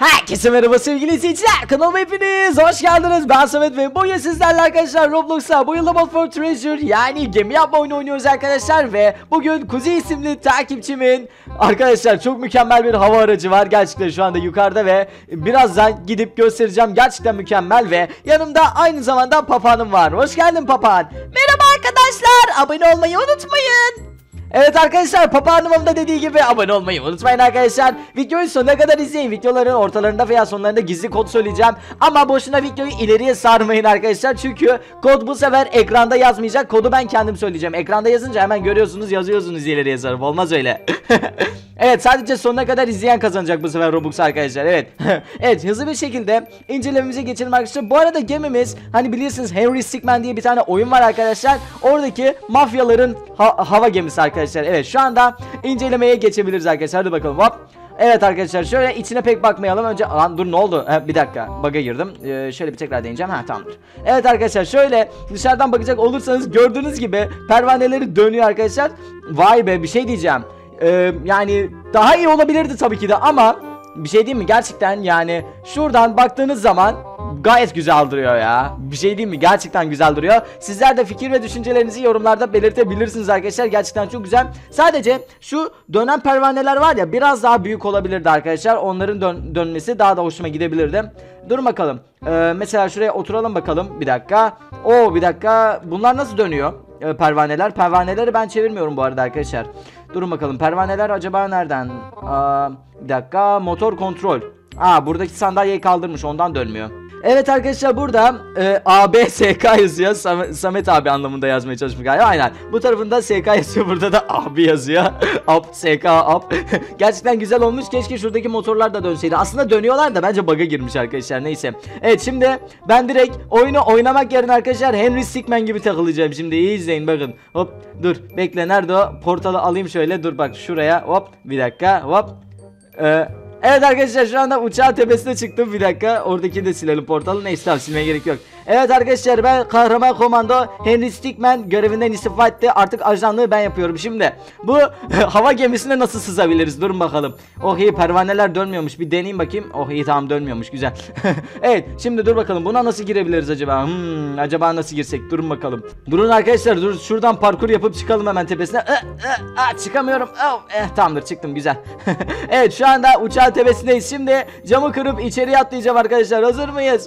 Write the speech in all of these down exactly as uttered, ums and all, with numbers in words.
Herkese merhaba sevgili izleyiciler, kanalıma hepiniz hoş geldiniz. Ben Samet ve bugün sizlerle arkadaşlar Roblox'a bu yıl Lookout for Treasure yani gemi yapma oyunu oynuyoruz arkadaşlar. Ve bugün Kuzey isimli takipçimin arkadaşlar çok mükemmel bir hava aracı var. Gerçekten şu anda yukarıda ve birazdan gidip göstereceğim, gerçekten mükemmel. Ve yanımda aynı zamanda papağanım var. Hoş geldin papağan. Merhaba arkadaşlar, abone olmayı unutmayın. Evet arkadaşlar, papağanımın da dediği gibi abone olmayı unutmayın arkadaşlar. Videoyu sonuna kadar izleyin. Videoların ortalarında veya sonlarında gizli kod söyleyeceğim. Ama boşuna videoyu ileriye sarmayın arkadaşlar. Çünkü kod bu sefer ekranda yazmayacak. Kodu ben kendim söyleyeceğim. Ekranda yazınca hemen görüyorsunuz, yazıyorsunuz ileriye sarıp. Olmaz öyle. Evet, sadece sonuna kadar izleyen kazanacak bu sefer Robux arkadaşlar. Evet. Evet, hızlı bir şekilde incelememize geçelim arkadaşlar. Bu arada gemimiz, hani bilirsiniz Henry Stickmin diye bir tane oyun var arkadaşlar. Oradaki mafyaların ha hava gemisi arkadaşlar. Evet, şu anda incelemeye geçebiliriz arkadaşlar. Hadi bakalım, hop. Evet arkadaşlar, şöyle içine pek bakmayalım önce. Lan dur, ne oldu? Ha, bir dakika, bug'a girdim. Ee, şöyle bir tekrar deneyeceğim. Ha, tamamdır. Evet arkadaşlar, şöyle dışarıdan bakacak olursanız gördüğünüz gibi pervaneleri dönüyor arkadaşlar. Vay be, bir şey diyeceğim. Ee, yani daha iyi olabilirdi tabii ki de, ama bir şey diyeyim mi, gerçekten yani şuradan baktığınız zaman gayet güzel duruyor ya. Bir şey diyeyim mi, gerçekten güzel duruyor. Sizler de fikir ve düşüncelerinizi yorumlarda belirtebilirsiniz arkadaşlar. Gerçekten çok güzel. Sadece şu dönen pervaneler var ya, biraz daha büyük olabilirdi arkadaşlar. Onların dön dönmesi daha da hoşuma gidebilirdi. Durun bakalım. Ee, mesela şuraya oturalım bakalım. Bir dakika. Oo, bir dakika. Bunlar nasıl dönüyor? Ee, pervaneler. Pervaneleri ben çevirmiyorum bu arada arkadaşlar. Durun bakalım. Pervaneler acaba nereden? Aa, bir dakika. Motor kontrol. Aa, buradaki sandalyeyi kaldırmış, ondan dönmüyor. Evet arkadaşlar, burada e, A B S K yazıyor. Sam Samet abi anlamında yazmaya çalışmış galiba. Aynen. Bu tarafında S K yazıyor. Burada da abi yazıyor. Up, S K, up. Gerçekten güzel olmuş. Keşke şuradaki motorlar da dönseydi. Aslında dönüyorlar da bence bug'a girmiş arkadaşlar. Neyse. Evet, şimdi ben direkt oyunu oynamak yerine arkadaşlar Henry Stickmin gibi takılacağım. Şimdi iyi izleyin bakın. Hop, dur. Bekle, nerede o? Portalı alayım şöyle. Dur bak şuraya. Hop. Bir dakika. Hop. Eee Evet arkadaşlar, şu anda uçağın tepesine çıktım. Bir dakika, oradakini de silelim, portalı. Neyse, tamam, silmeye gerek yok. Evet arkadaşlar, ben kahraman komando Henry Stickmin görevinden istifa etti. Artık ajanlığı ben yapıyorum. Şimdi bu hava gemisine nasıl sızabiliriz? Durun bakalım. Oh iyi, pervaneler dönmüyormuş. Bir deneyeyim bakayım. Oh iyi, tamam, dönmüyormuş, güzel. Evet, şimdi dur bakalım, buna nasıl girebiliriz acaba? Hmm, acaba nasıl girsek? Durun bakalım. Durun arkadaşlar, dur, şuradan parkur yapıp çıkalım hemen tepesine. Aa, aa, aa, çıkamıyorum. Oh, eh, tamamdır, çıktım, güzel. Evet, şu anda uçağın tepesindeyiz. Şimdi camı kırıp içeriye atlayacağım arkadaşlar. Hazır mıyız?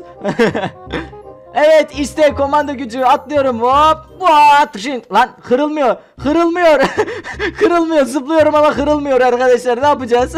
Evet, işte komando gücü, atlıyorum. Hop, what? Lan kırılmıyor. Kırılmıyor. Kırılmıyor. Zıplıyorum ama kırılmıyor arkadaşlar. Ne yapacağız?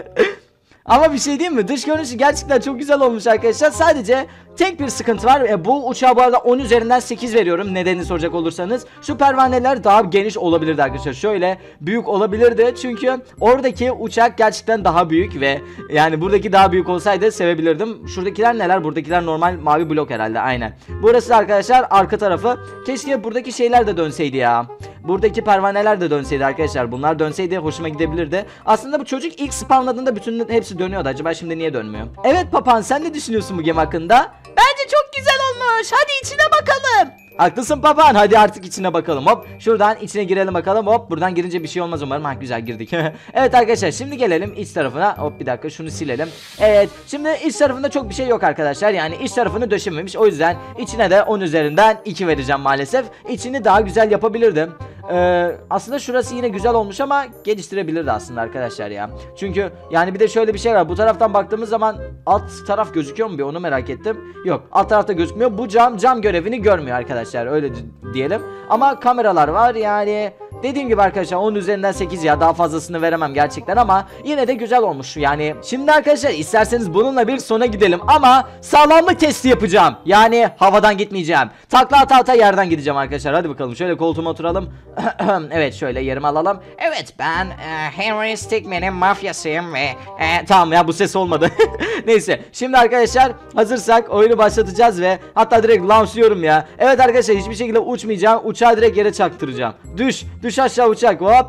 Ama bir şey diyeyim mi? Dış görünüşü gerçekten çok güzel olmuş arkadaşlar. Sadece tek bir sıkıntı var. E, bu uçağa bu arada on üzerinden sekiz veriyorum. Nedenini soracak olursanız. Şu pervaneler daha geniş olabilirdi arkadaşlar. Şöyle büyük olabilirdi. Çünkü oradaki uçak gerçekten daha büyük ve yani buradaki daha büyük olsaydı sevebilirdim. Şuradakiler neler? Buradakiler normal mavi blok herhalde. Aynen. Burası arkadaşlar arka tarafı. Keşke buradaki şeyler de dönseydi ya. Buradaki pervaneler de dönseydi arkadaşlar. Bunlar dönseydi hoşuma gidebilirdi. Aslında bu çocuk ilk spawnladığında bütün hepsi dönüyordu. Acaba şimdi niye dönmüyor? Evet papağan, sen ne düşünüyorsun bu gemi hakkında? Bence çok güzel olmuş. Hadi içine bakalım. Haklısın papağan, hadi artık içine bakalım. Hop, şuradan içine girelim bakalım. Hop, buradan girince bir şey olmaz umarım. Ha, güzel girdik. Evet arkadaşlar, şimdi gelelim iç tarafına. Hop, bir dakika, şunu silelim. Evet, şimdi iç tarafında çok bir şey yok arkadaşlar. Yani iç tarafını döşememiş. O yüzden içine de on üzerinden iki vereceğim maalesef. İçini daha güzel yapabilirdim. Ee, aslında şurası yine güzel olmuş ama geliştirebilirdi aslında arkadaşlar ya. Çünkü yani bir de şöyle bir şey var. Bu taraftan baktığımız zaman alt taraf gözüküyor mu, bir onu merak ettim. Yok, alt tarafta gözükmüyor. Bu cam cam görevini görmüyor arkadaşlar, öyle diyelim. Ama kameralar var yani. Dediğim gibi arkadaşlar, on üzerinden sekiz ya, daha fazlasını veremem gerçekten ama yine de güzel olmuş yani. Şimdi arkadaşlar, isterseniz bununla bir sona gidelim ama sağlamlık testi yapacağım. Yani havadan gitmeyeceğim. Takla ata ata yerden gideceğim arkadaşlar. Hadi bakalım, şöyle koltuğuma oturalım. Evet, şöyle yerimi alalım. Evet, ben e, Henry Stickmin'in mafyasıyım ve e, tamam ya, bu ses olmadı. Neyse, şimdi arkadaşlar hazırsak oyunu başlatacağız ve hatta direkt launchlıyorum ya. Evet arkadaşlar, hiçbir şekilde uçmayacağım. Uçağı direkt yere çaktıracağım. Düş, düş aşağı uçak. Hop.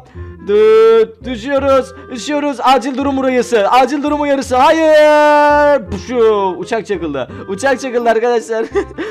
Düt, düşüyoruz, düşüyoruz. Acil durum uyarısı. Acil durum uyarısı. Hayır. Puşu. Uçak çakıldı. Uçak çakıldı arkadaşlar.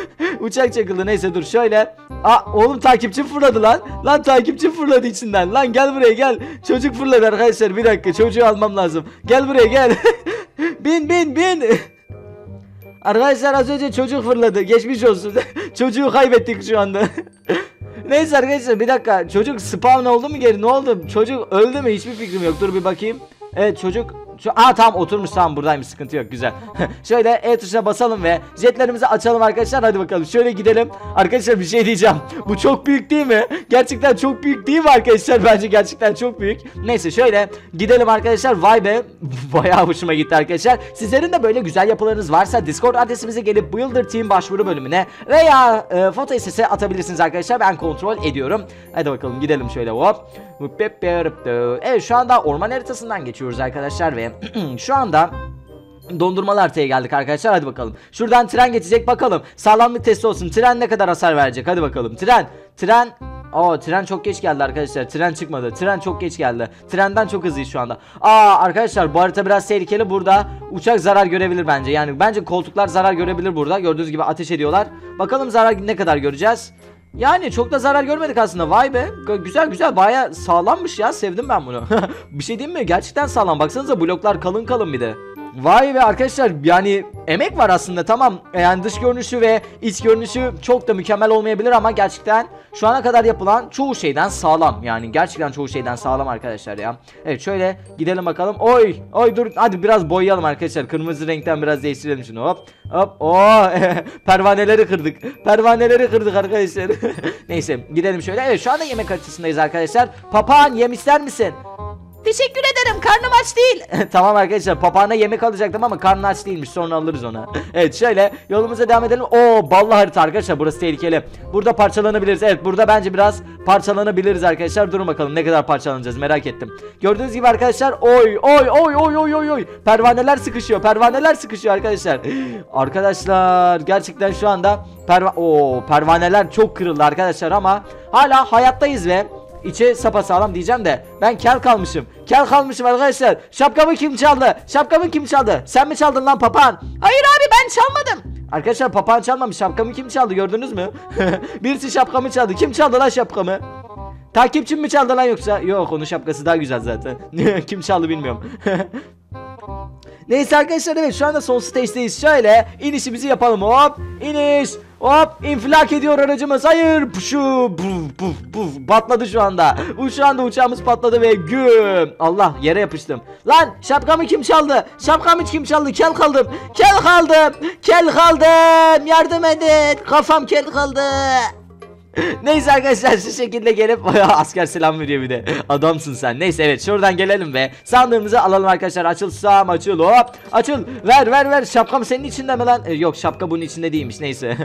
Uçak çakıldı. Neyse dur şöyle. Aa, oğlum takipçi fırladı lan. Lan takipçi fırladı içinden. Lan gel buraya gel. Çocuk fırladı arkadaşlar. Bir dakika, çocuğu almam lazım. Gel buraya gel. Bin bin bin. Arkadaşlar az önce çocuk fırladı. Geçmiş olsun. Çocuğu kaybettik şu anda. Neyse arkadaşlar bir dakika. Çocuk spawn oldu mu geri? Ne oldu? Çocuk öldü mü? Hiçbir fikrim yok. Dur bir bakayım. Evet çocuk. Şu, aa tamam oturmuş, tamam buradaymış, sıkıntı yok, güzel. Şöyle E tuşuna basalım ve jetlerimizi açalım arkadaşlar, hadi bakalım şöyle gidelim. Arkadaşlar bir şey diyeceğim, bu çok büyük değil mi? Gerçekten çok büyük değil mi arkadaşlar? Bence gerçekten çok büyük. Neyse şöyle gidelim arkadaşlar. Vay be, bayağı hoşuma gitti arkadaşlar. Sizlerin de böyle güzel yapılarınız varsa Discord adresimize gelip Builder Team başvuru bölümüne veya e, foto sesle atabilirsiniz arkadaşlar, ben kontrol ediyorum. Hadi bakalım gidelim şöyle, hop. Evet şu anda orman haritasından geçiyoruz arkadaşlar ve şu anda dondurmalı haritaya geldik arkadaşlar, hadi bakalım. Şuradan tren geçecek, bakalım sağlamlık testi olsun, tren ne kadar hasar verecek, hadi bakalım. Tren tren Aa tren çok geç geldi arkadaşlar, tren çıkmadı, tren çok geç geldi, trenden çok hızlıyız şu anda. Aa arkadaşlar bu harita biraz tehlikeli, burada uçak zarar görebilir bence, yani bence koltuklar zarar görebilir burada, gördüğünüz gibi ateş ediyorlar. Bakalım zarar ne kadar göreceğiz. Yani çok da zarar görmedik aslında, vay be, güzel güzel, baya sağlammış ya, sevdim ben bunu. Bir şey diyeyim mi, gerçekten sağlam, baksanıza bloklar kalın kalın bir de. Vay be arkadaşlar, yani emek var aslında, tamam yani dış görünüşü ve iç görünüşü çok da mükemmel olmayabilir ama gerçekten şu ana kadar yapılan çoğu şeyden sağlam, yani gerçekten çoğu şeyden sağlam arkadaşlar ya. Evet şöyle gidelim bakalım, oy oy dur, hadi biraz boyayalım arkadaşlar, kırmızı renkten biraz değiştirelim şunu, hop hop, ooo pervaneleri kırdık, pervaneleri kırdık arkadaşlar. Neyse gidelim şöyle, evet şu anda yemek haritasındayız arkadaşlar. Papağan yem ister misin? Teşekkür ederim, karnım aç değil. Tamam arkadaşlar, papağana yemek alacaktım ama karnı aç değilmiş, sonra alırız ona. Evet şöyle yolumuza devam edelim. Oo ballı harita arkadaşlar, burası tehlikeli. Burada parçalanabiliriz, evet burada bence biraz parçalanabiliriz arkadaşlar. Durun bakalım ne kadar parçalanacağız, merak ettim. Gördüğünüz gibi arkadaşlar, oy oy oy oy oy oy oy, pervaneler sıkışıyor, pervaneler sıkışıyor arkadaşlar. Arkadaşlar gerçekten şu anda perva Oo, pervaneler çok kırıldı arkadaşlar ama hala hayattayız ve İçe sapasağlam diyeceğim de ben kel kalmışım. Kel kalmışım arkadaşlar. Şapkamı kim çaldı? Şapkamı kim çaldı? Sen mi çaldın lan papağan? Hayır abi, ben çalmadım. Arkadaşlar papağan çalmamış. Şapkamı kim çaldı, gördünüz mü? Birisi şapkamı çaldı. Kim çaldı lan şapkamı? Takipçim mi çaldı lan yoksa? Yok, onun şapkası daha güzel zaten. Kim çaldı bilmiyorum. Neyse arkadaşlar, evet şu anda son stage'deyiz. Şöyle inişimizi yapalım, hop iniş, hop infilak ediyor aracımız, hayır puşu puf puf puf patladı şu anda. Bu şu anda uçağımız patladı ve güm, Allah yere yapıştım. Lan şapkamı kim çaldı, şapkamı kim çaldı, kel kaldım, kel kaldım, kel kaldım, yardım edin, kafam kel kaldı. Neyse arkadaşlar şu şekilde gelip asker selam veriyor bir de, adamsın sen. Neyse evet şuradan gelelim ve sandığımızı alalım arkadaşlar. Açılsam açıl, hop açıl, ver ver ver. Şapkam senin içinde mi lan? Ee, yok şapka bunun içinde değilmiş, neyse.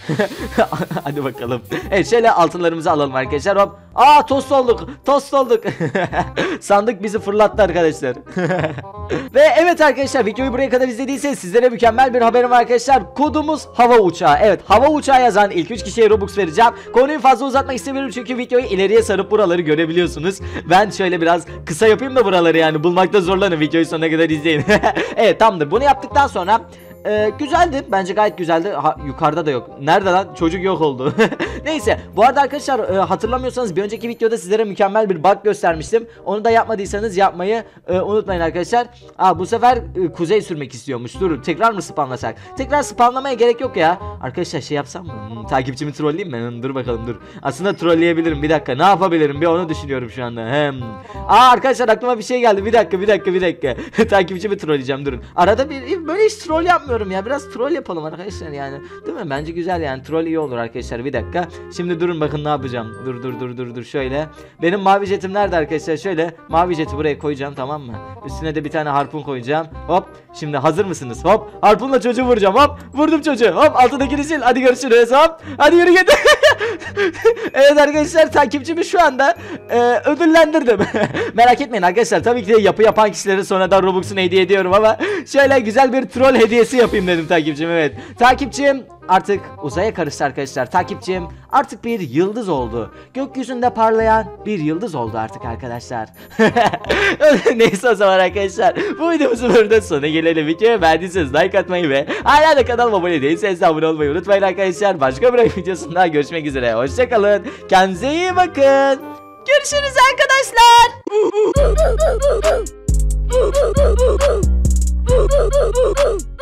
Hadi bakalım. Evet şöyle altınlarımızı alalım arkadaşlar, hop. Aa tost olduk, tost olduk. Sandık bizi fırlattı arkadaşlar. Ve evet arkadaşlar, videoyu buraya kadar izlediyseniz sizlere mükemmel bir haberim var arkadaşlar. Kodumuz hava uçağı. Evet hava uçağı yazan ilk üç kişiye Robux vereceğim. Konuyu fazla uzatmak istemiyorum çünkü videoyu ileriye sarıp buraları görebiliyorsunuz. Ben şöyle biraz kısa yapayım da buraları, yani bulmakta zorlanın, videoyu sonuna kadar izleyin. Evet tamamdır, bunu yaptıktan sonra Ee, güzeldi, bence gayet güzeldi. Ha, yukarıda da yok. Nerede lan? Çocuk yok oldu. Neyse bu arada arkadaşlar, e, hatırlamıyorsanız bir önceki videoda sizlere mükemmel bir bug göstermiştim. Onu da yapmadıysanız yapmayı e, unutmayın arkadaşlar. Aa, bu sefer e, kuzey sürmek istiyormuş. Dur tekrar mı spamlasak? Tekrar spamlamaya gerek yok ya. Arkadaşlar şey yapsam mı? Hmm, takipçimi trolleyeyim mi? Hmm, dur bakalım dur. Aslında trolleyebilirim, bir dakika. Ne yapabilirim? Bir onu düşünüyorum şu anda. Hem. Aa arkadaşlar aklıma bir şey geldi. Bir dakika bir dakika bir dakika. Takipçimi trolleyeceğim, durun. Arada bir böyle hiç troll yapmıyorum ya, biraz troll yapalım arkadaşlar yani, değil mi? Bence güzel yani, troll iyi olur arkadaşlar. Bir dakika şimdi durun, bakın ne yapacağım. Dur dur dur dur dur şöyle. Benim mavi jetim nerede arkadaşlar? Şöyle mavi jeti buraya koyacağım, tamam mı? Üstüne de bir tane harpun koyacağım. Hop şimdi hazır mısınız? Hop harpunla çocuğu vuracağım, hop vurdum çocuğu, hop altındakini sil, hadi görüşürüz, hop hadi yürü git. Evet arkadaşlar, takipçimi şu anda e, ödüllendirdim. Merak etmeyin arkadaşlar, tabii ki de yapı yapan kişilere sonradan Robux'unu hediye ediyorum ama şöyle güzel bir troll hediyesi yapayım dedim takipçim. Evet takipçim artık uzaya karıştı arkadaşlar. Takipçim artık bir yıldız oldu. Gökyüzünde parlayan bir yıldız oldu artık arkadaşlar. Neyse o zaman arkadaşlar, bu videomuzun burada sonuna gelelim. Videoya beğendiyseniz like atmayı ve hala da kanalıma abone değilseniz abone olmayı unutmayın arkadaşlar. Başka bir videosunda görüşmek üzere, hoşçakalın, kendinize iyi bakın, Görüşürüz arkadaşlar. Woo!